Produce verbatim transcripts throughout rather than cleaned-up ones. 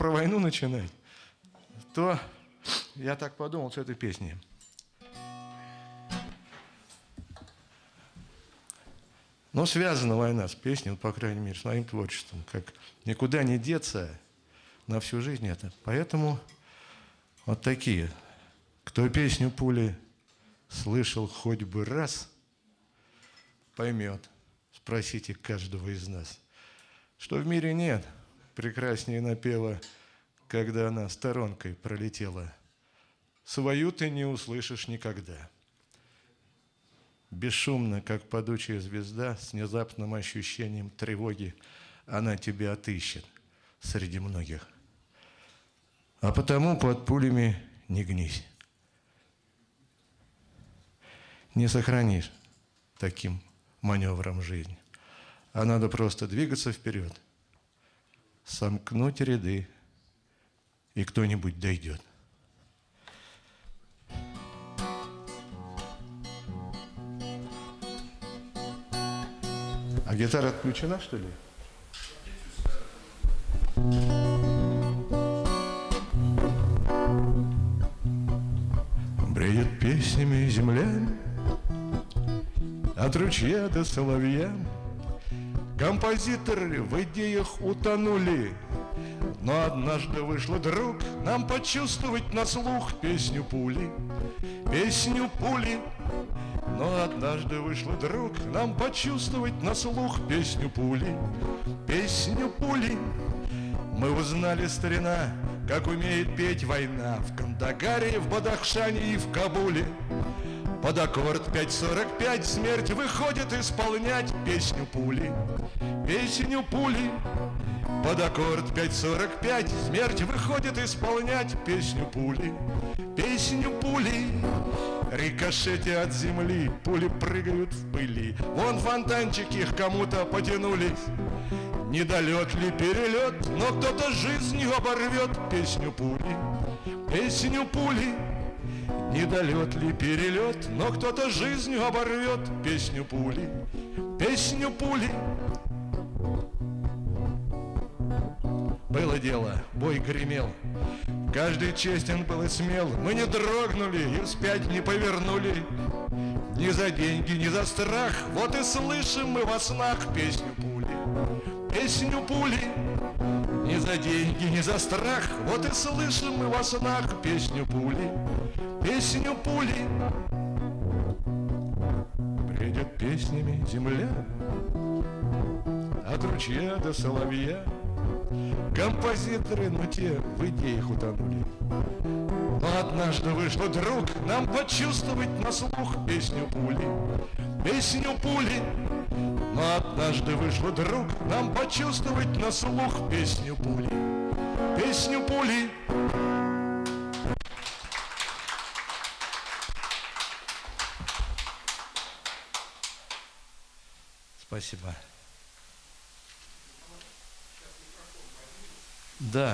про войну начинать, то я так подумал с этой песней. Но связана война с песней, по крайней мере, с моим творчеством, как никуда не деться на всю жизнь это. Поэтому вот такие. Кто песню «Пули» слышал хоть бы раз, поймет, спросите каждого из нас, что в мире нет прекраснее напева, когда она сторонкой пролетела. Свою ты не услышишь никогда. Бесшумно, как падучая звезда, с внезапным ощущением тревоги, она тебя отыщет среди многих. А потому под пулями не гнись. Не сохранишь таким маневром жизнь. А надо просто двигаться вперед, сомкнуть ряды, и кто-нибудь дойдет. А гитара отключена, что ли? Бредет песнями земля, от ручья до соловья. Композиторы в идеях утонули, но однажды вышло, друг, нам почувствовать на слух песню пули, песню пули. Но однажды вышло, друг, нам почувствовать на слух песню пули, песню пули. Мы узнали, старина, как умеет петь война в Кандагаре, в Бадахшане и в Кабуле. Под аккорд пять сорок пять смерть выходит исполнять песню пули, песню пули. Под аккорд пять сорок пять смерть выходит исполнять песню пули, песню пули. Рикошете от земли, пули прыгают в пыли. Вон фонтанчики их кому-то потянулись. Недолет ли перелет, но кто-то жизнью оборвет песню пули, песню пули. Недолет ли перелет, но кто-то жизнью оборвет песню пули, песню пули. Было дело, бой гремел, каждый честен был и смел. Мы не дрогнули и вспять не повернули, ни за деньги, ни за страх. Вот и слышим мы во снах песню пули, песню пули. Ни за деньги, ни за страх. Вот и слышим мы во снах песню пули, песню пули. Бредет песнями земля, от ручья до соловья. Композиторы, но те в идеях утонули. Но однажды вышло, друг, нам почувствовать на слух песню пули, песню пули. Но однажды вышло, друг, нам почувствовать на слух песню пули, песню пули. Спасибо. Да.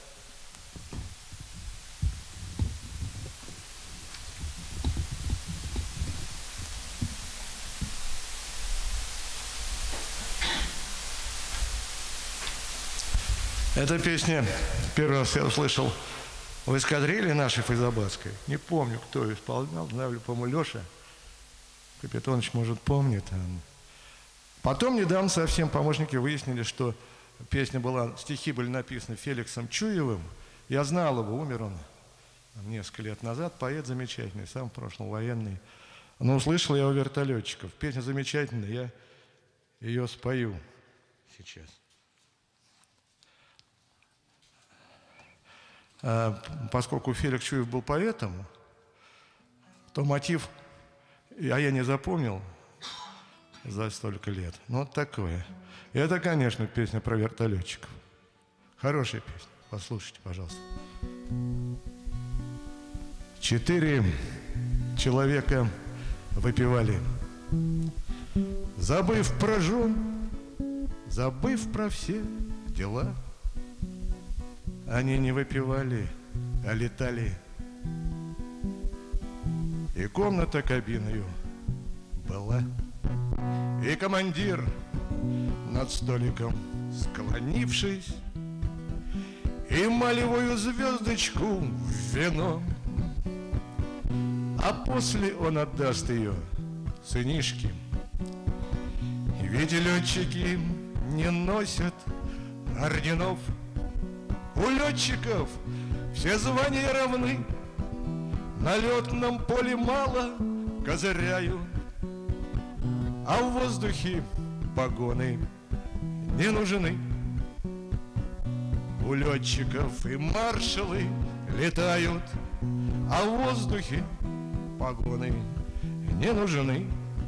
Эта песня первый раз я услышал в эскадрилье нашей файзабадской. Не помню, кто ее исполнял, знаю, по-моему, Леша Капитонович, может, помнит. Потом недавно совсем помощники выяснили, что песня была, стихи были написаны Феликсом Чуевым. Я знал его, умер он несколько лет назад, поэт замечательный, сам в прошлом военный. Но услышал я у вертолетчиков. Песня замечательная, я ее спою сейчас. А, поскольку Феликс Чуев был поэтом, то мотив, а я не запомнил за столько лет. Ну, вот такое. И это, конечно, песня про вертолетчиков. Хорошая песня. Послушайте, пожалуйста. Четыре человека выпивали, забыв про жен, забыв про все дела. Они не выпивали, а летали. И комната кабиною была. И командир над столиком склонившись, эмалевую звездочку в вино. А после он отдаст ее сынишке. Ведь летчики не носят орденов. У летчиков все звания равны. На летном поле мало козыряют, а в воздухе погоны не нужны. У летчиков и маршалы летают, а в воздухе погоны не нужны.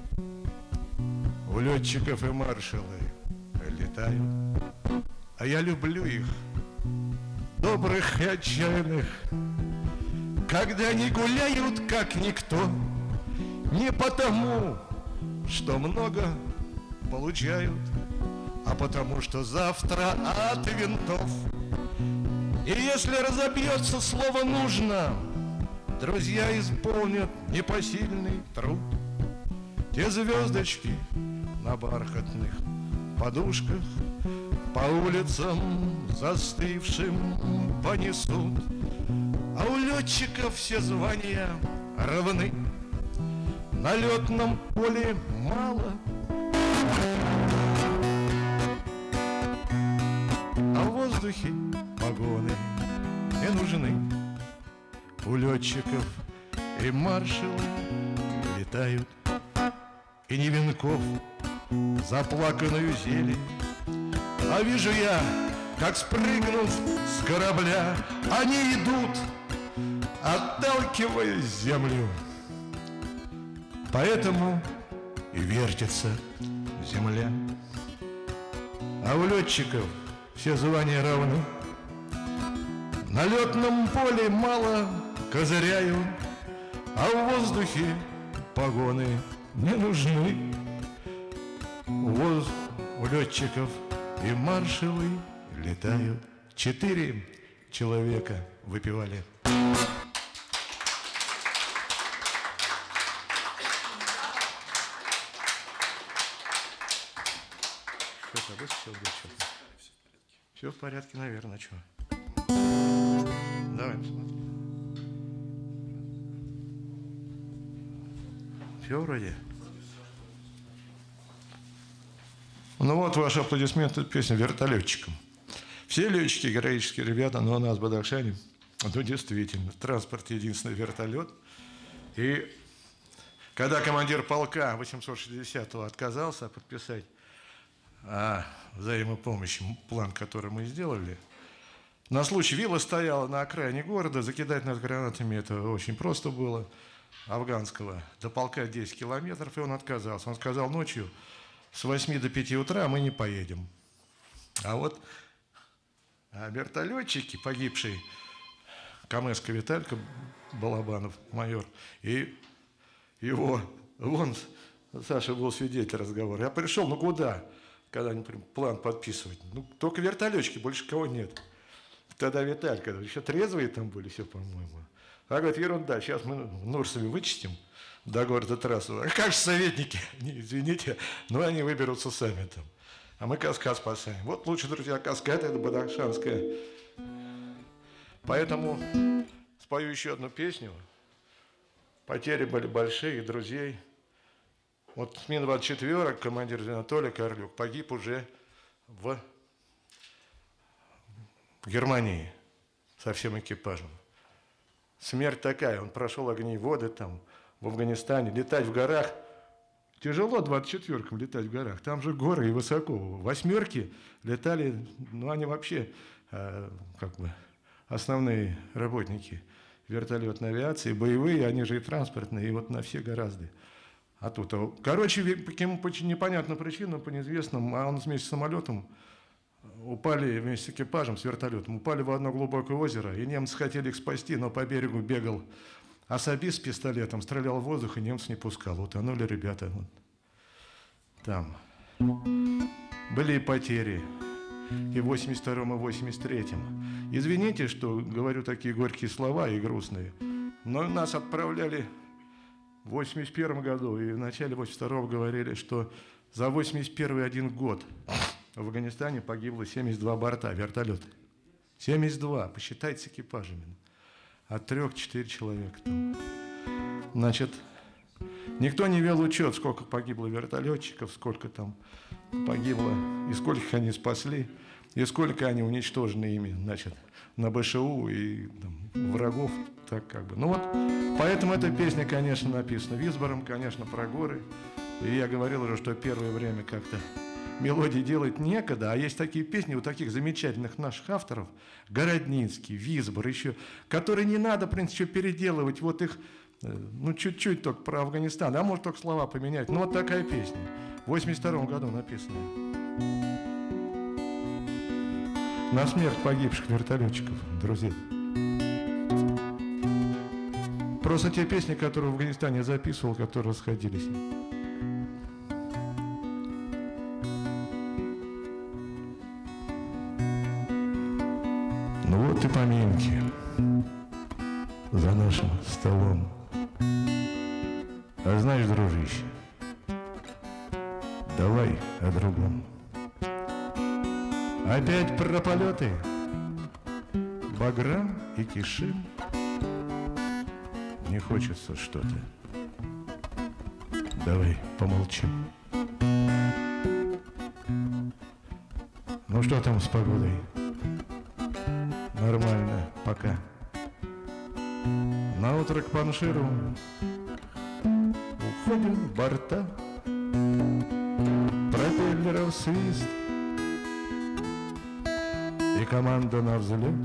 У летчиков и маршалы летают, а я люблю их, добрых и отчаянных, когда они гуляют, как никто. Не потому, что много получают, а потому, что завтра от винтов. И если разобьется слово «нужно», друзья исполнят непосильный труд. Те звездочки на бархатных подушках по улицам застывшим понесут. А у летчиков все звания равны. На летном поле мало, а в воздухе погоны не нужны. У летчиков и маршалы летают, и ни венков заплаканную зелень. А вижу я, как, спрыгнув с корабля, они идут, отталкивая землю. Поэтому и вертится земля. А у летчиков все звания равны. На летном поле мало козыряют, а в воздухе погоны не нужны. У, воз... у летчиков и маршалы летают. Четыре человека выпивали. Все в порядке, наверное, что? Давай посмотрим. Все вроде. Ну вот ваши аплодисменты, песня «Вертолетчикам». Все летчики героические ребята, но у нас в Бадахшане, ну действительно, транспорт единственный вертолет. И когда командир полка восемьсот шестидесятого отказался подписать о взаимопомощи, план, который мы сделали, на случай вилла стояла на окраине города, закидать нас гранатами это очень просто было, афганского, до полка десять километров, и он отказался. Он сказал: ночью с восьми до пяти утра мы не поедем. А вот а вертолетчики, погибший Камэска Виталька Балабанов, майор, и его, вон, Саша был свидетель разговора. Я пришел, ну куда, когда они план подписывать? Ну, только вертолетчики, больше кого нет. Тогда Виталька, еще трезвые там были все, по-моему. А говорит: ерунда, сейчас мы Нурсами вычистим до города трассу. А как же советники? Не, извините, но они выберутся сами там. А мы Каскад спасаем. Вот лучше, друзья, Каскад — это Бадахшанская. Поэтому спою еще одну песню. Потери были большие, друзей. Вот с Ми двадцать четыре командир Анатолий Карлюк погиб уже в Германии со всем экипажем. Смерть такая, он прошел огни и воды там, в Афганистане, летать в горах. Тяжело двадцать четвёркам летать в горах, там же горы и высоко. Восьмерки летали, ну они вообще э, как бы основные работники вертолетной авиации, боевые, они же и транспортные, и вот на все гораздо. А тут, короче, по каким-то непонятным причинам, по неизвестным, а он вместе с самолетом упали, вместе с экипажем, с вертолетом, упали в одно глубокое озеро, и немцы хотели их спасти, но по берегу бегал особист с пистолетом, стрелял в воздух, и немцы не пускал. Утонули ребята. Вот. Там. Были и потери. И в восемьдесят втором, и в восемьдесят третьем. Извините, что говорю такие горькие слова и грустные, но нас отправляли в восемьдесят первом году, и в начале восемьдесят второго говорили, что за восемьдесят первый один год в Афганистане погибло семьдесят два борта вертолета. семьдесят два, посчитайте с экипажами. От трех-четыре человека там. Значит, никто не вел учет, сколько погибло вертолетчиков, сколько там погибло, и сколько они спасли, и сколько они уничтожены ими, значит, на БШУ и там, врагов, так как бы. Ну вот, поэтому эта песня, конечно, написана Висбором, конечно, про горы. И я говорил уже, что первое время как-то мелодии делать некогда, а есть такие песни у таких замечательных наших авторов, Городницкий, Висбор еще, которые не надо, в принципе, переделывать, вот их, ну, чуть-чуть только про Афганистан, а может только слова поменять. Ну, вот такая песня, в восемьдесят втором году написанная. На смерть погибших вертолетчиков, друзья. Просто те песни, которые в Афганистане записывал, которые расходились. Ну вот и поминки за нашим столом. А знаешь, дружище, давай о другом. Опять про полеты Баграм и Кишим. Не хочется что-то. Давай помолчим. Ну что там с погодой? Нормально, пока. На утро к Панширу уходят борта, пропеллеров свист и команда на взлет.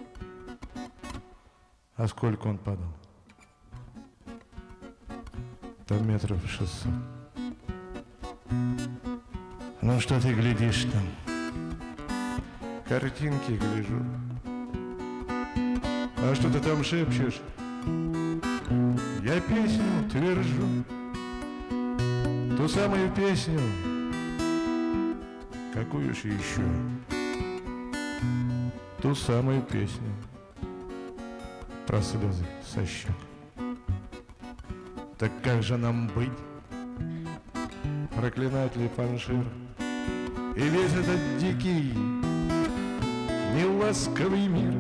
А сколько он падал? Там метров шестьсот. Ну что ты глядишь там? Картинки гляжу. А что ты там шепчешь? Я песню твержу, ту самую песню, какую же еще? Ту самую песню про слезы со щек. Так как же нам быть? Проклинать ли Паншир и весь этот дикий, неласковый мир?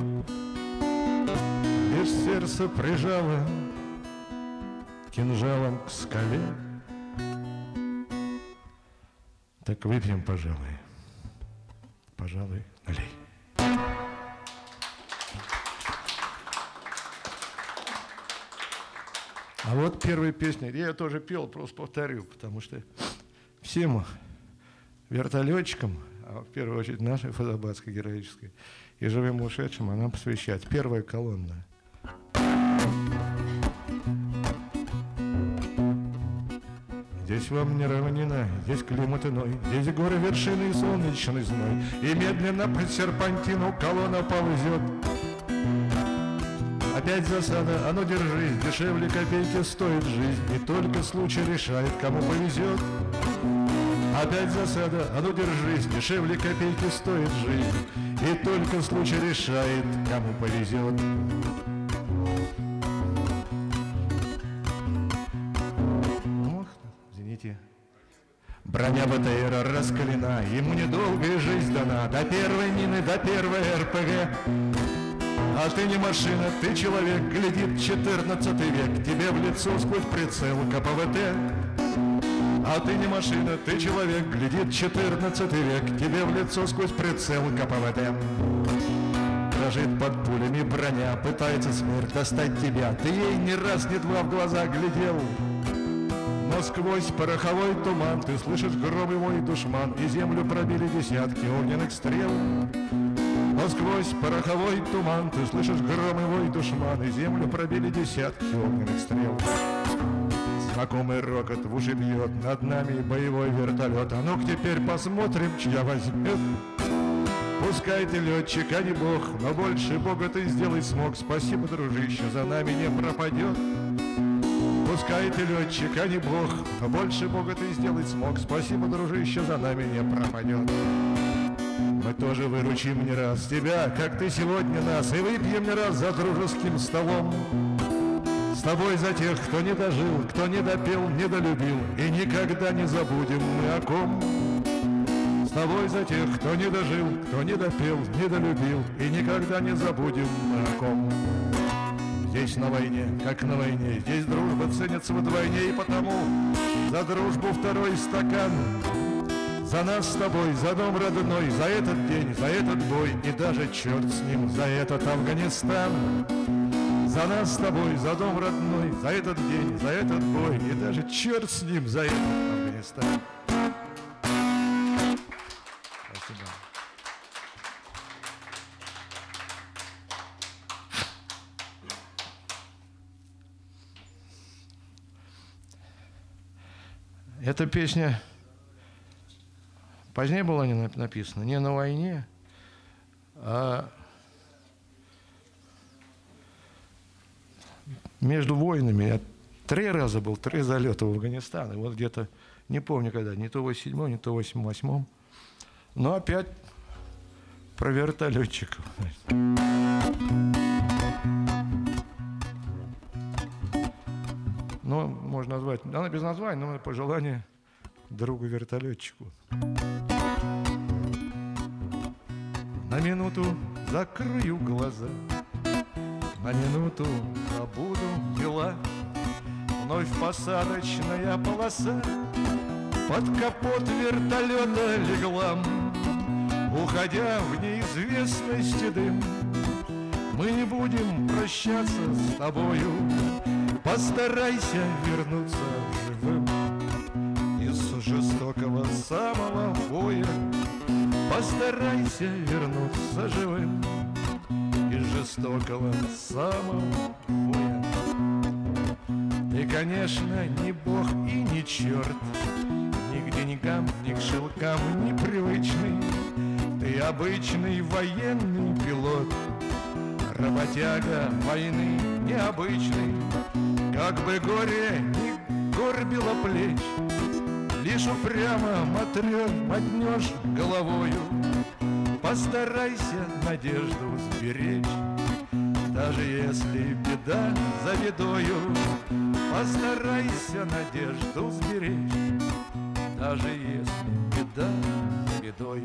Лишь сердце прижало кинжалом к скале. Так выпьем, пожалуй, пожалуй, налей. А вот первая песня, я тоже пел, просто повторю, потому что всем вертолетчикам, а в первую очередь нашей Фазабадской героической, и живым ушедшим она посвящает. Первая колонна. Здесь вам не равнина, здесь климат иной, здесь горы, вершины и солнечный зной, и медленно по серпантину колонна ползет. Опять засада, а ну держись, дешевле копейки стоит жизнь, и только случай решает, кому повезет. Опять засада, а ну держись, дешевле копейки стоит жизнь, и только случай решает, кому повезет. Ох, извините. Броня БТРа раскалена, ему недолгая жизнь дана, до первой мины, до первой РПГ. А ты не машина, ты человек, глядит четырнадцатый век, тебе в лицо сквозь прицел КПВТ. А ты не машина, ты человек, глядит четырнадцатый век, тебе в лицо сквозь прицел КПВТ. Дрожит под пулями броня, пытается смерть достать тебя, ты ей ни раз, ни два в глаза глядел. Но сквозь пороховой туман ты слышишь гром его и душман, и землю пробили десятки огненных стрел. Но сквозь пороховой туман ты слышишь гром его и душман, и землю пробили десятки огненных стрел. Знакомый рокот в уши бьет, над нами боевой вертолет. А ну-ка теперь посмотрим, чья возьмет. Пускай ты летчик, а не бог, но больше Бога ты сделать смог. Спасибо, дружище, за нами не пропадет. Пускай ты летчик, а не бог, но больше Бога ты сделать смог. Спасибо, дружище, за нами не пропадет. Мы тоже выручим не раз тебя, как ты сегодня нас, и выпьем не раз за дружеским столом. С тобой за тех, кто не дожил, кто не допел, не долюбил, и никогда не забудем мы о ком. С тобой за тех, кто не дожил, кто не допел, недолюбил, и никогда не забудем мы о ком. Здесь на войне, как на войне, здесь дружба ценится вдвойне, и потому за дружбу второй стакан. За нас с тобой, за дом родной, за этот день, за этот бой, и даже черт с ним, за этот Афганистан. За нас с тобой, за дом родной, за этот день, за этот бой, и даже черт с ним, за этот Афганистан. Спасибо. Эта песня позднее была не написана, не на войне, а между войнами. Я три раза был, три залета в Афганистан. И вот где-то, не помню когда, не то в восемьдесят седьмом, не то в восемьдесят восьмом. Но опять про вертолетчиков. Ну, можно назвать, она без названия, но пожелание другу-вертолетчику. На минуту закрою глаза, на минуту забуду дела. Вновь посадочная полоса под капот вертолета легла, уходя в неизвестности дым. Мы не будем прощаться с тобою, постарайся вернуться живым. Из жестокого самого боя постарайся вернуться живым. Из жестокого самого боя. Ты, конечно, не бог и не черт, ни к деньгам, ни к шелкам непривычный. Ты обычный военный пилот, работяга войны необычный. Как бы горе не горбило плеч, лишь упрямо мотрёшь, мотнешь головою. Постарайся надежду сберечь, даже если беда за бедою. Постарайся надежду сберечь, даже если беда за бедою.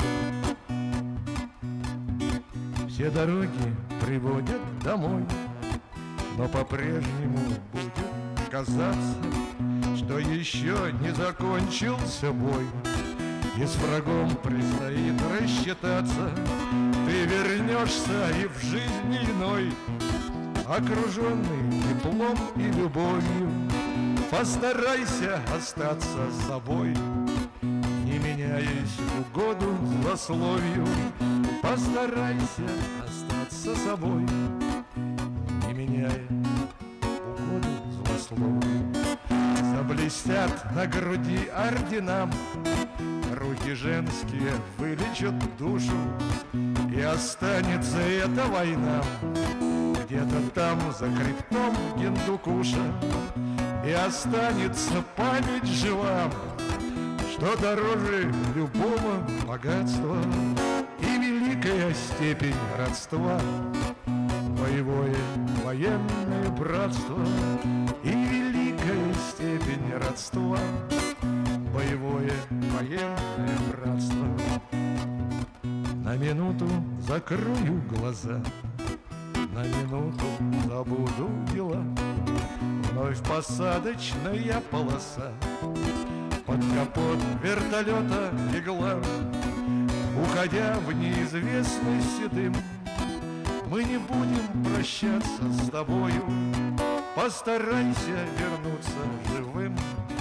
Все дороги приводят домой, но по-прежнему будет казаться, что еще не закончился бой, и с врагом предстоит рассчитаться. Ты вернешься и в жизни иной, окруженный теплом и любовью. Постарайся остаться собой, не меняясь в угоду злословию. Постарайся остаться собой, не меняя в угоду злословию. Заблестят на груди ордена, руки женские вылечат душу, и останется эта война где-то там за хребтом Гиндукуша. И останется память жива, что дороже любого богатства и великая степень родства. Боевое военное братство и великая степень родства. Боевое военное братство. На минуту закрою глаза, на минуту забуду дела. Вновь посадочная полоса под капот вертолета легла, уходя в неизвестность дым. Мы не будем прощаться с тобою, постарайся вернуться живым.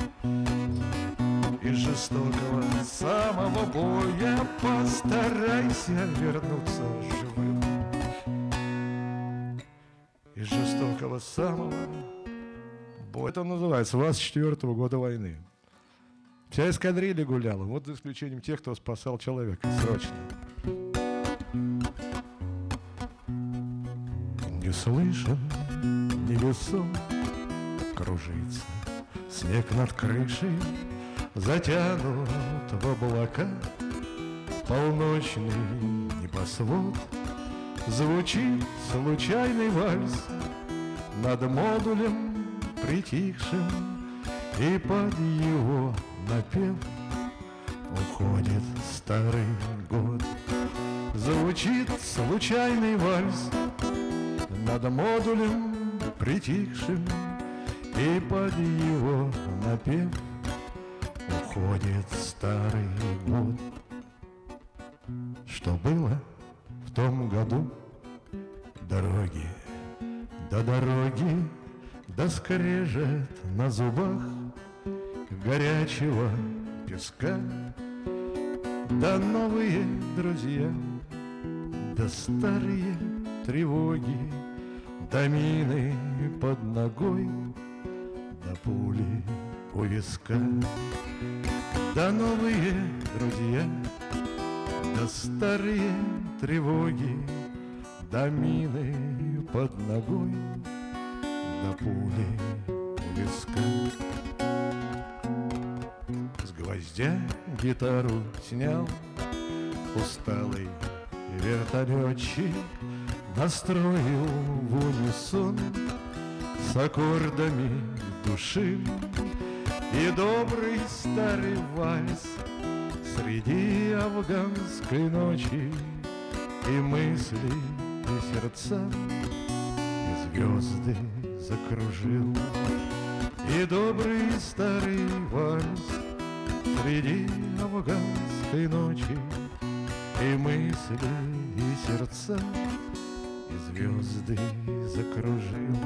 Из жестокого самого боя постарайся вернуться живым. Из жестокого самого боя. Это называется двадцать четвёртого года войны. Вся эскадрилья гуляла, вот за исключением тех, кто спасал человека срочно. Не слышен небесом кружится, снег над крышей затянут в облака. Полночный небосвод, звучит случайный вальс над модулем притихшим, и под его напев уходит старый год. Звучит случайный вальс над модулем притихшим, и под его напев уходит старый год. Что было в том году? Дороги, да дороги, да скрежет на зубах горячего песка, да новые друзья, да старые тревоги, да мины под ногой, да пули у виска. Да новые друзья, да старые тревоги, да мины под ногой, да пули у виска. С гвоздя гитару снял усталый вертолетчик, настроил в унисон с аккордами души, и добрый старый вальс среди афганской ночи, и мысли, и сердца, и звезды закружил. И добрый старый вальс среди афганской ночи, и мысли, и сердца, и звезды закружил.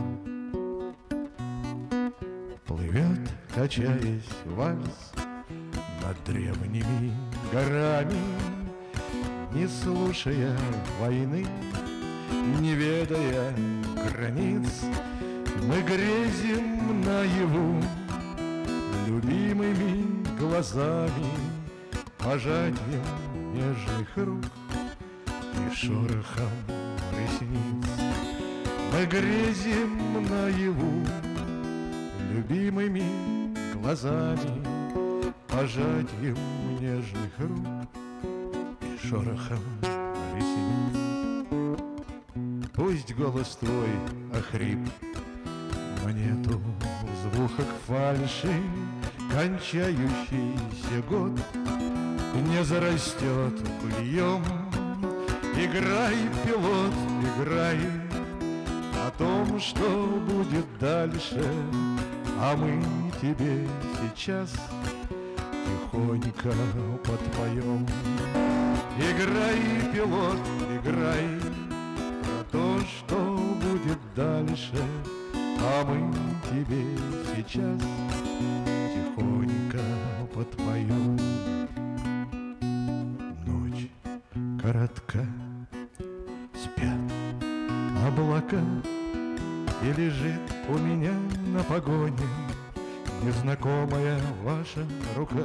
Плывет, качаясь, вальс над древними горами, не слушая войны, не ведая границ. Мы грезим наяву любимыми глазами, пожатием нежных рук и шорохом ресниц. Мы грезим наяву любимыми глазами, пожатием нежных рук и шорохом ресниц. Пусть голос твой охрип, но нету в звуках фальши, кончающийся год не зарастет быльем. Играй, пилот, играй о том, что будет дальше, а мы тебе сейчас тихонько подпоем. Играй, пилот, играй про то, что будет дальше, а мы тебе сейчас тихонько подпоем. Ночь коротка, спят облака, и лежит у меня на погоне незнакомая ваша рука.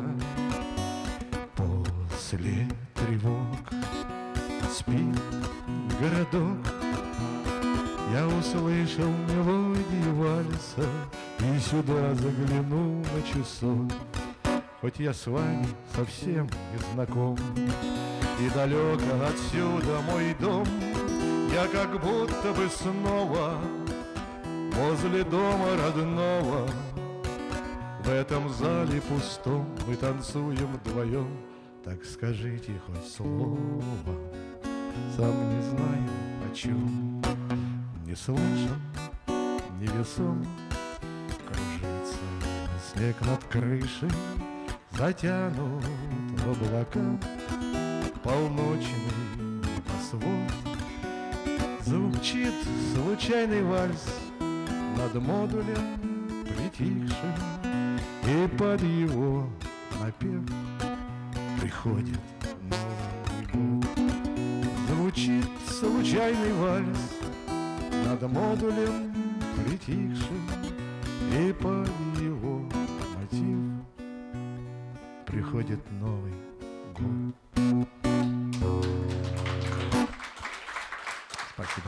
После тревог спит городок, я услышал мелодию вальса и сюда заглянул на часок. Хоть я с вами совсем не знаком, и далеко отсюда мой дом, я как будто бы снова возле дома родного. В этом зале пустом мы танцуем вдвоем. Так скажите хоть слово, сам не знаю о чем. Не слышен, невесом кружится снег над крышей, затянут в облака полночный небосвод. Звучит случайный вальс над модулем притихшим, и под его напев приходит Новый год. Звучит случайный вальс над модулем притихшим, и под его мотив приходит Новый год. Спасибо.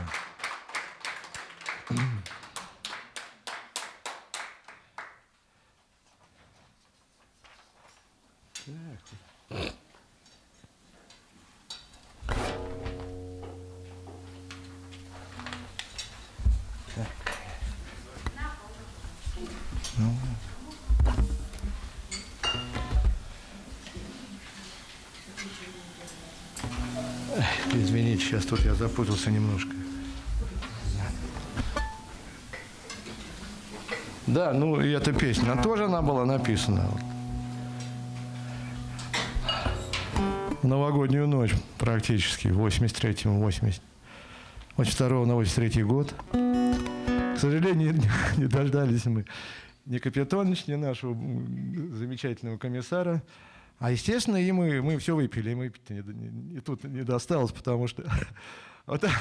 Извините, сейчас тут я запутался немножко. Да, ну и эта песня, она тоже она была написана. В новогоднюю ночь практически, восемьдесят третьему, восемьдесят второго на восемьдесят третий год. К сожалению, не, не дождались мы ни Капитонович, ни нашего замечательного комиссара. А, естественно, и мы, мы все выпили, и мы не, не, и тут не досталось, потому что вот так,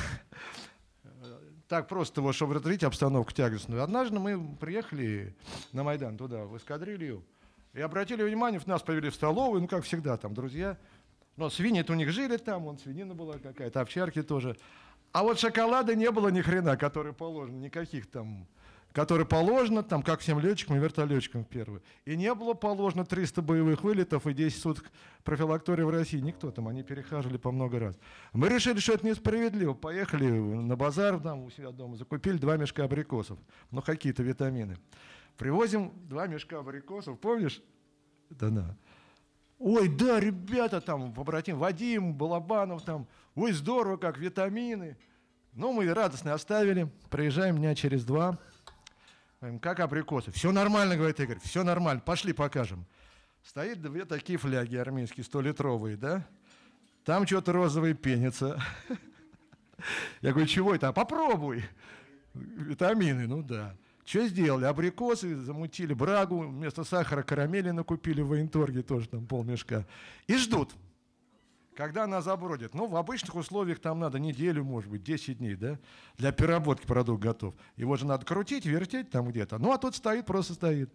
так просто, вот, чтобы разрядить обстановку тягостную. Однажды мы приехали на Майдан туда, в эскадрилью, и обратили внимание, нас повели в столовую, ну, как всегда, там друзья. Но свиньи-то у них жили там, вон свинина была какая-то, овчарки тоже. А вот шоколада не было ни хрена, который положено, никаких там, который положено, там, как всем летчикам и вертолетчикам первый. И не было положено триста боевых вылетов и десять суток профилактории в России. Никто там, они перехаживали по много раз. Мы решили, что это несправедливо. Поехали на базар там, у себя дома, закупили два мешка абрикосов, ну какие-то витамины. Привозим два мешка абрикосов, помнишь? Да-да. Ой, да, ребята, там, побратим, Вадим, Балабанов, там, ой, здорово, как витамины. Ну, мы радостно оставили, приезжаем дня через два, говорим, как абрикосы. Все нормально, говорит Игорь, все нормально, пошли покажем. Стоит две такие фляги армейские, столитровые, да? Там что-то розовое пенится. Я говорю, чего это? Попробуй. Витамины, ну да. Что сделали? Абрикосы замутили, брагу, вместо сахара карамели накупили в военторге, тоже там полмешка. И ждут, когда нас забродят. Ну, в обычных условиях там надо неделю, может быть, десять дней, да? Для переработки продукт готов. Его же надо крутить, вертеть там где-то. Ну, а тут стоит, просто стоит.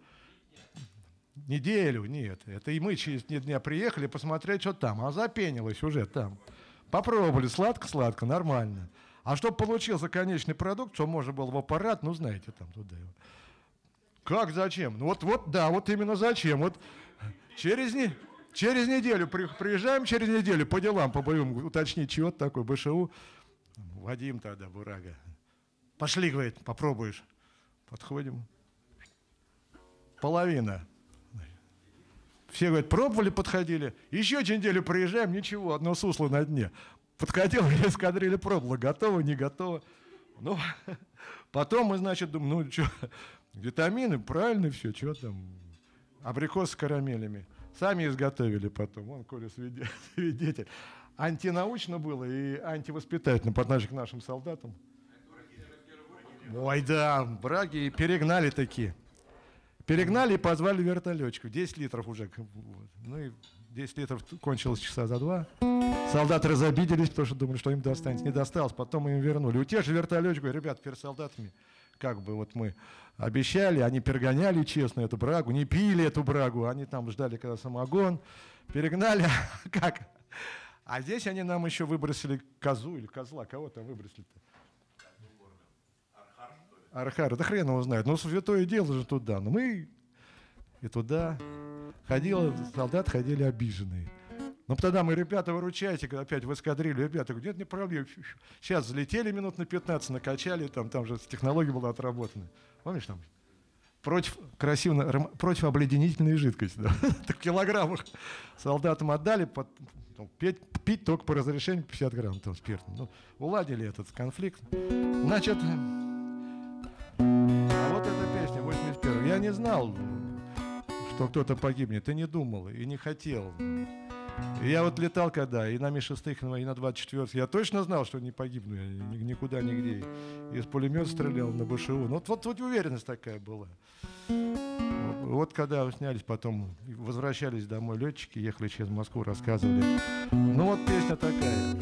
Неделю, нет. Это и мы через три дня приехали посмотреть, что там. А запенилось уже там. Попробовали, сладко-сладко, нормально. А чтобы получился конечный продукт, что можно было в аппарат, ну, знаете, там туда его. Как, зачем? Ну, вот, вот, да, вот именно зачем. Вот через, не, через неделю при, приезжаем, через неделю по делам, по боевым, уточнить, чего такое, БШУ. Вадим тогда, Бурага. Пошли, говорит, попробуешь. Подходим. Половина. Все, говорят, пробовали, подходили. Еще через неделю приезжаем, ничего, одно сусло на дне. Подходил, эскадрилья пробовала, готово, не готово. Ну, потом мы, значит, думаем, ну, что, витамины, правильно все, что там, абрикос с карамелями. Сами изготовили потом, вон, Коля свидетель. Антинаучно было и антивоспитательно по отношению к нашим солдатам. Ой, да, браги перегнали такие. Перегнали и позвали вертолетчиков. десять литров уже. Ну и десять литров кончилось часа за два. Солдаты разобиделись, потому что думали, что им достанется. Не досталось, потом мы им вернули. У тех же вертолетчиков, ребят, перед солдатами, как бы вот мы обещали, они перегоняли честно эту брагу, не пили эту брагу, они там ждали, когда самогон, перегнали, как? А здесь они нам еще выбросили козу или козла, кого там выбросили-то? Архар, да хрен его знает, ну святое дело же туда, но мы и туда ходили, солдаты ходили обиженные. Ну, тогда мы, ребята, выручайте, опять в эскадрилью, ребята, нет, не проблем. Сейчас взлетели минут на пятнадцать, накачали, там, там же технология была отработана. Помнишь там? Против, красиво, против обледенительной жидкости, да? В килограммах солдатам отдали, под, там, пить, пить только по разрешению пятьдесят грамм там, спирта. Ну, уладили этот конфликт. Значит, а вот эта песня, восемьдесят первая. Я не знал, что кто-то погибнет, и не думал, и не хотел. Я вот летал когда, и на Ми шесть, и на двадцать четвёртый, я точно знал, что не погибну, я никуда, нигде. Из пулемета стрелял на БШУ. Ну, вот, вот, вот уверенность такая была. Вот когда снялись, потом возвращались домой летчики, ехали через Москву, рассказывали. Ну вот песня такая.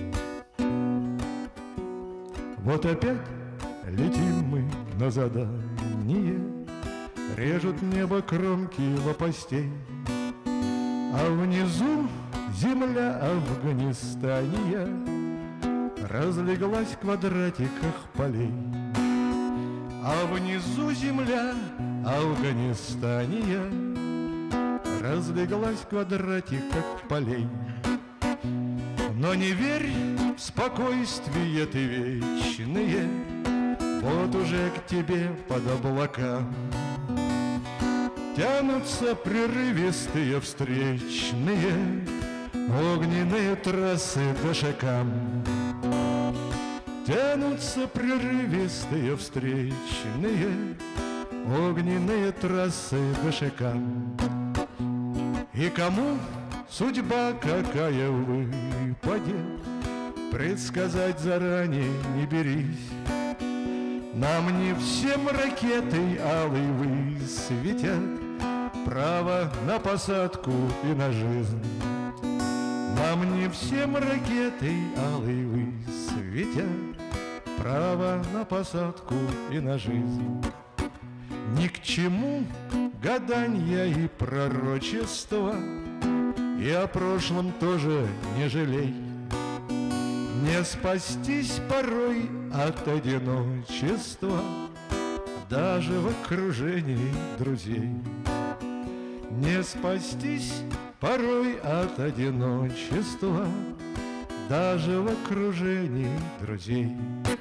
Вот опять летим мы на задание, режут небо кромки лопастей, а внизу земля Афганистания разлеглась в квадратиках полей. А внизу земля Афганистания разлеглась в квадратиках полей. Но не верь в спокойствие ты вечные, вот уже к тебе под облакам тянутся прерывистые встречные огненные трассы к дошакам. тянутся прерывистые встречные огненные трассы ДШК. И кому судьба какая выпадет, предсказать заранее не берись. Нам не всем ракетой алой высветят право на посадку и на жизнь. Нам не всем ракетой алой высветят право на посадку и на жизнь. Ни к чему гаданья и пророчества, и о прошлом тоже не жалей. Не спастись порой от одиночества даже в окружении друзей. Не спастись порой от одиночества даже в окружении друзей.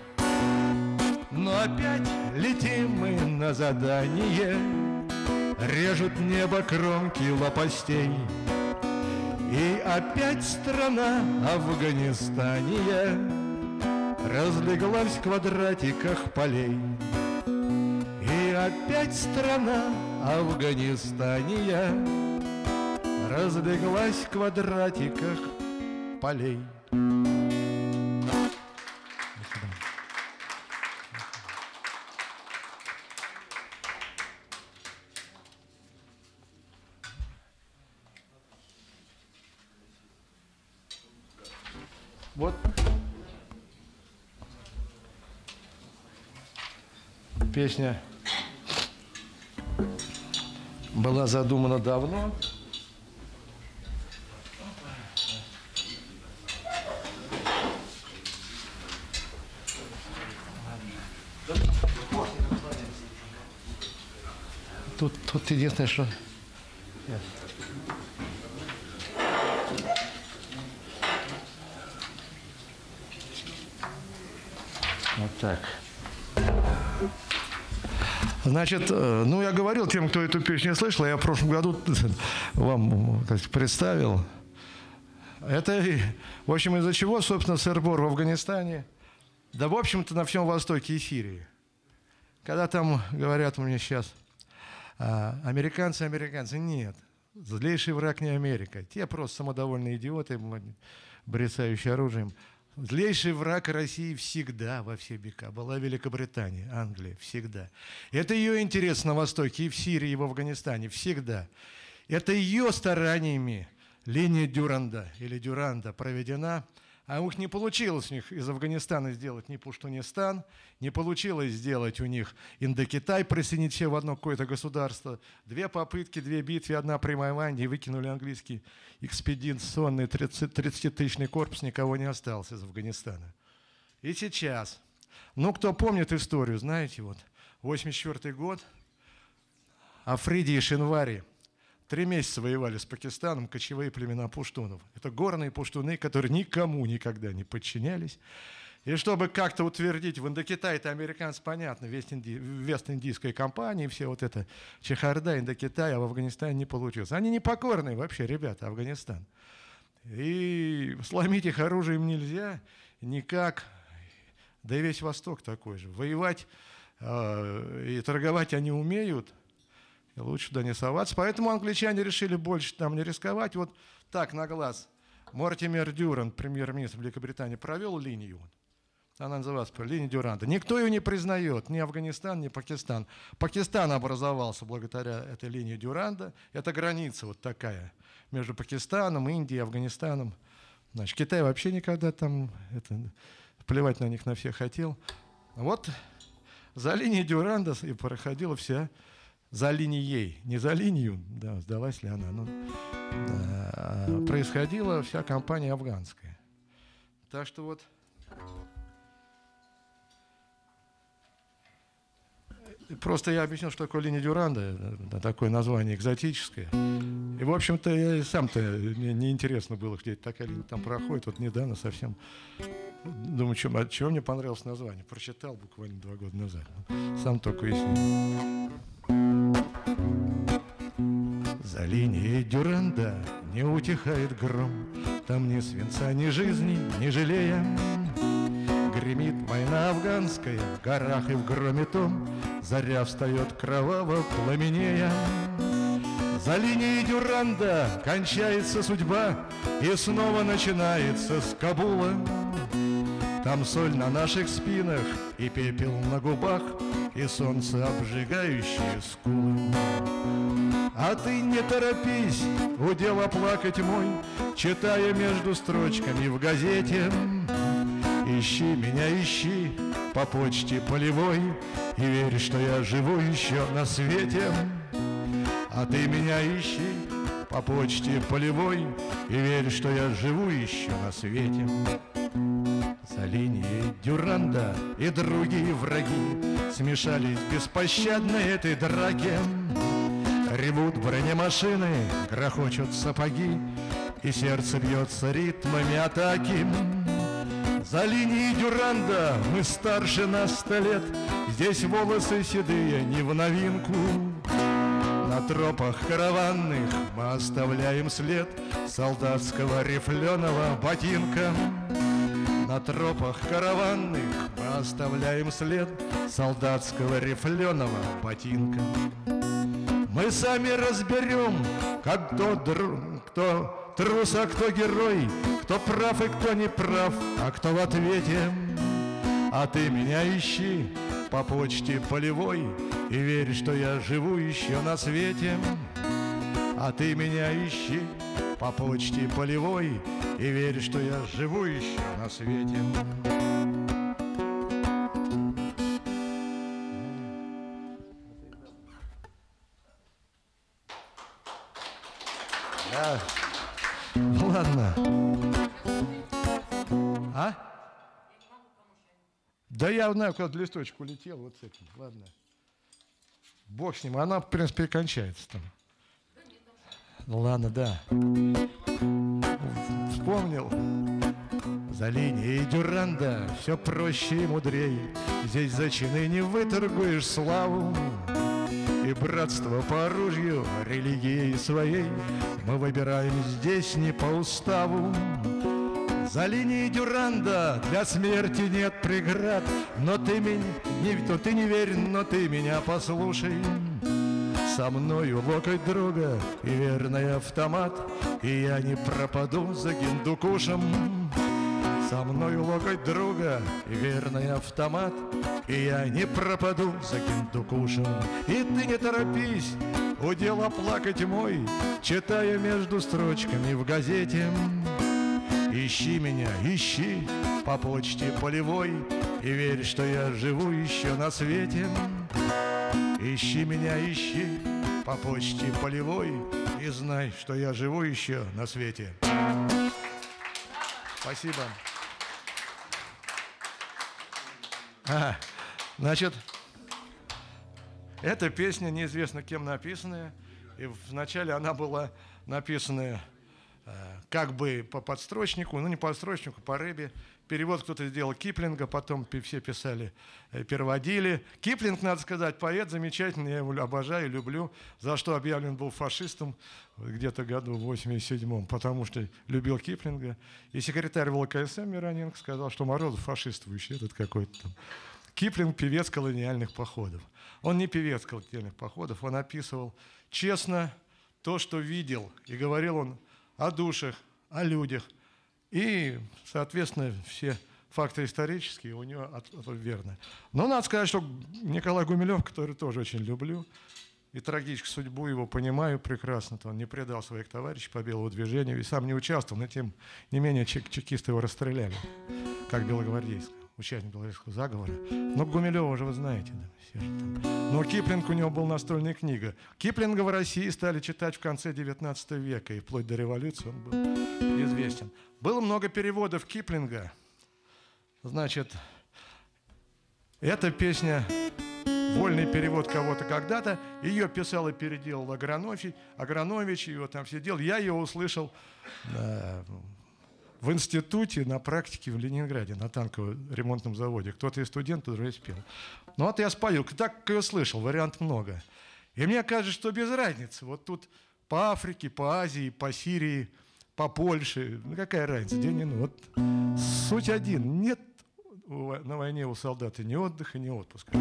Но опять летим мы на задание, режут небо кромки лопастей. И опять страна Афганистания разлеглась в квадратиках полей. И опять страна Афганистания разлеглась в квадратиках полей. Вот песня была задумана давно. Тут, тут единственное, что... Вот так. Значит, ну я говорил тем, кто эту песню слышал, я в прошлом году вам представил. Это, в общем, из-за чего, собственно, сыр-бор в Афганистане, да, в общем-то, на всем Востоке и Сирии. Когда там говорят мне сейчас, американцы, американцы, нет, злейший враг не Америка. Те просто самодовольные идиоты, брецающие оружием. Злейший враг России всегда во все века была Великобритания, Англия, всегда. Это ее интерес на Востоке, и в Сирии, и в Афганистане, всегда. Это ее стараниями линия Дюранда или Дюранда проведена, а у них не получилось у них из Афганистана сделать ни Пуштунистан, не получилось сделать у них Индокитай, присоединить все в одно какое-то государство. Две попытки, две битвы, одна при Майланде, и выкинули английский экспедиционный тридцатитысячный корпус, никого не осталось из Афганистана. И сейчас, ну, кто помнит историю, знаете, вот, восемьдесят четвёртый год, Африди и Шинвари три месяца воевали с Пакистаном кочевые племена пуштунов. Это горные пуштуны, которые никому никогда не подчинялись. И чтобы как-то утвердить, в Индокитае это американцы, понятно, Вест-Индийская компания, все вот это чехарда, Индокитай, а в Афганистане не получилось. Они непокорные вообще, ребята, Афганистан. И сломить их оружием нельзя никак. Да и весь Восток такой же. Воевать э, и торговать они умеют. Лучше туда не соваться. Поэтому англичане решили больше там не рисковать. Вот так на глаз. Мортимер Дюрант, премьер-министр Великобритании, провел линию. Она называется линия Дюранда. Никто ее не признает, ни Афганистан, ни Пакистан. Пакистан образовался благодаря этой линии Дюранда. Это граница вот такая между Пакистаном, Индией, Афганистаном. Значит, Китай вообще никогда там это, плевать на них на всех хотел. Вот за линией Дюранда и проходила вся. За линией, не за линию, да, сдалась ли она, но да, происходила вся кампания афганская. Так что вот просто я объяснил, что такое линия Дюранда, такое название экзотическое. И, в общем-то, я и сам-то, мне неинтересно было, где такая линия там проходит. Вот недавно совсем думаю, чем, от чего мне понравилось название. Прочитал буквально два года назад. Сам только уяснил. За линией Дюранда не утихает гром, там ни свинца, ни жизни, ни жалея. гремит война афганская, в горах и в громе том заря встает кроваво пламенея. За линией Дюранда кончается судьба, и снова начинается с Кабула. Там соль на наших спинах, и пепел на губах, и солнце, обжигающее скулы. А ты не торопись, удел оплакать мой, читая между строчками в газете. Ищи меня, ищи по почте полевой, и верь, что я живу еще на свете. А ты меня ищи по почте полевой, и верь, что я живу еще на свете. За линией Дюранда и другие враги смешались в беспощадной этой драке. Ревут бронемашины, грохочут сапоги, и сердце бьется ритмами атаки. За линией Дюранда мы старше на сто лет, здесь волосы седые не в новинку. На тропах караванных мы оставляем след солдатского рифленого ботинка. На тропах караванных мы оставляем след солдатского рифленого ботинка. Мы сами разберем, как кто, друг, кто трус, а кто герой, кто прав и кто не прав, а кто в ответе. А ты меня ищи по почте полевой, и верь, что я живу еще на свете. А ты меня ищи по почте полевой, и верь, что я живу еще на свете. Да. Ладно. А? Да я знаю, куда листочек улетел, вот с этим. Ладно. Бог с ним, она, в принципе, и кончается там. Ну ладно, да. Вспомнил. За линией Дюранда все проще и мудрее. Здесь за чины не выторгуешь славу. И братство по оружию, религией своей мы выбираем здесь не по уставу. За линией Дюранда для смерти нет преград, но ты, меня, не, то ты не верь, но ты меня послушай. Со мною локоть друга и верный автомат, и я не пропаду за Гиндукушем. Со мною локоть друга и верный автомат, и я не пропаду за Гиндукушем. И ты не торопись, удел оплакать мой, читая между строчками в газете. Ищи меня, ищи по почте полевой, и верь, что я живу еще на свете. Ищи меня, ищи по почте полевой, и знай, что я живу еще на свете. Спасибо. А, значит, эта песня неизвестно кем написанная, и вначале она была написана как бы по подстрочнику, ну не по подстрочнику, по рыбе. Перевод кто-то сделал Киплинга, потом все писали, переводили. Киплинг, надо сказать, поэт замечательный, я его обожаю, люблю, за что объявлен был фашистом где-то году в восемьдесят седьмом, потому что любил Киплинга. И секретарь ВЛКСМ Мироненко сказал, что Морозов фашистующий, этот какой-то там. Киплинг — певец колониальных походов. Он не певец колониальных походов, он описывал честно то, что видел, и говорил он о душах, о людях. И, соответственно, все факты исторические у него от, от, верны. Но надо сказать, что Николай Гумилев, который тоже очень люблю, и трагическую судьбу его понимаю прекрасно, то он не предал своих товарищей по белому движению и сам не участвовал, но тем не менее чек чекисты его расстреляли, как белогвардейского, участник белогвардейского заговора. Но Гумилева же вы знаете, да, все же там. Но Киплинг, у него была настольная книга. Киплинга в России стали читать в конце девятнадцатого века, и вплоть до революции он был известен. Было много переводов Киплинга. Значит, эта песня, вольный перевод кого-то когда-то, ее писал и переделал Агранович, Агранович его там все делал. Я ее услышал э, в институте на практике в Ленинграде, на танковом ремонтном заводе. Кто-то из студентов уже спел. Ну вот я спою, так ее слышал, вариант много. И мне кажется, что без разницы. Вот тут по Африке, по Азии, по Сирии, по Польше, ну какая разница, где не, ну, вот суть один. Нет на войне у солдата ни отдыха, ни отпуска.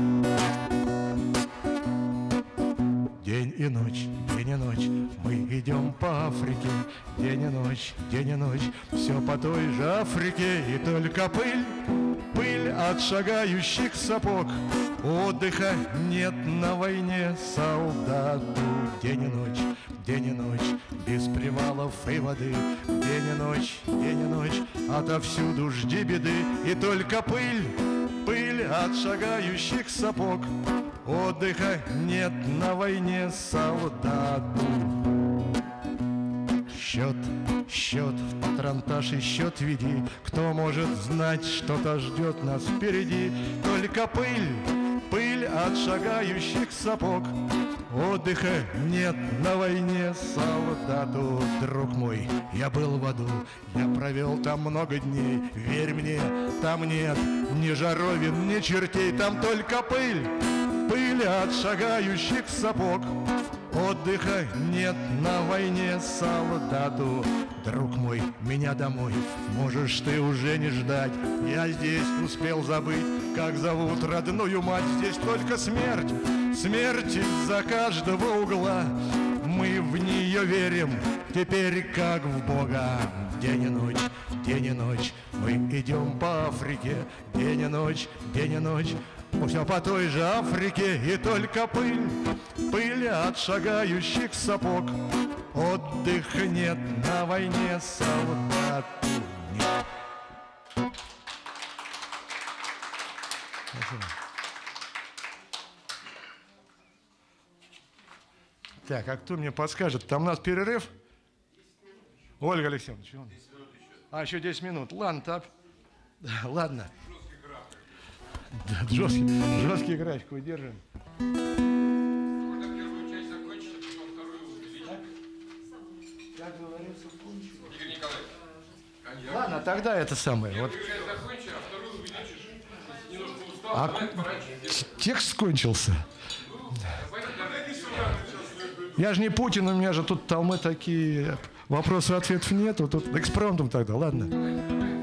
День и ночь, день и ночь, мы идем по Африке. День и ночь, день и ночь, все по той же Африке. И только пыль, пыль от шагающих сапог. Отдыха нет на войне солдату. День и ночь, день и ночь, без привалов и воды. День и ночь, день и ночь, отовсюду жди беды. И только пыль, пыль от шагающих сапог. Отдыха нет на войне солдату. Счет, счет, в патронтаж и счет веди. Кто может знать, что-то ждет нас впереди. Только пыль, пыль от шагающих сапог. Отдыха нет на войне солдату. Друг мой, я был в аду, я провел там много дней. Верь мне, там нет ни жаровин, ни чертей. Там только пыль, пыль от шагающих сапог. Отдыха нет на войне солдату. Друг мой, меня домой можешь ты уже не ждать. Я здесь успел забыть, как зовут родную мать. Здесь только смерть, смерть из-за каждого угла. Мы в нее верим теперь как в Бога. День и ночь, день и ночь, мы идем по Африке. День и ночь, день и ночь, все по той же Африке. И только пыль, пыль от шагающих сапог. Отдыха нет на войне солдату. Нет. Спасибо. Так, а кто мне подскажет? Там у нас перерыв? Ольга Алексеевна, чего? А, еще десять минут. Ладно, так. Ладно. Да, жесткий, жесткий график выдержим. Ладно, тогда это самое. Вот. А текст кончился. Я же не Путин, у меня же тут толмы такие. Вопросов, ответов нету. Тут экспромтом тогда, ладно.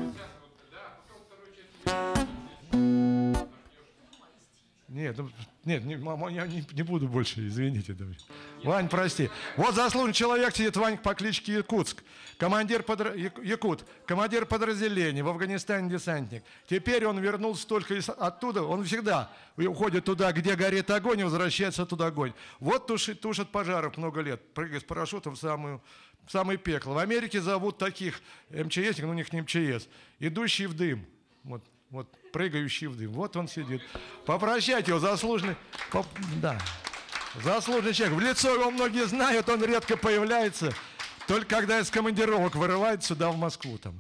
Нет, нет, не, я не, не буду больше, извините. Давай. Вань, прости. Вот заслуженный человек сидит, Вань по кличке Якутск. Командир подра... Якут, командир подразделения, в Афганистане десантник. Теперь он вернулся только оттуда, он всегда уходит туда, где горит огонь, и возвращается туда огонь. Вот тушит, тушит пожаров много лет, прыгает с парашютом в, самую, в самое пекло. В Америке зовут таких МЧСников, но у них не МЧС, идущие в дым. Вот. Вот, прыгающий в дым. Вот он сидит. Попрощайте его, заслуженный. Поп... Да. Заслуженный человек. В лицо его многие знают, он редко появляется. Только когда из командировок вырывает сюда, в Москву. Там.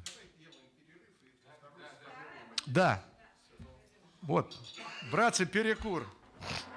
Да. Вот. Братцы, перекур.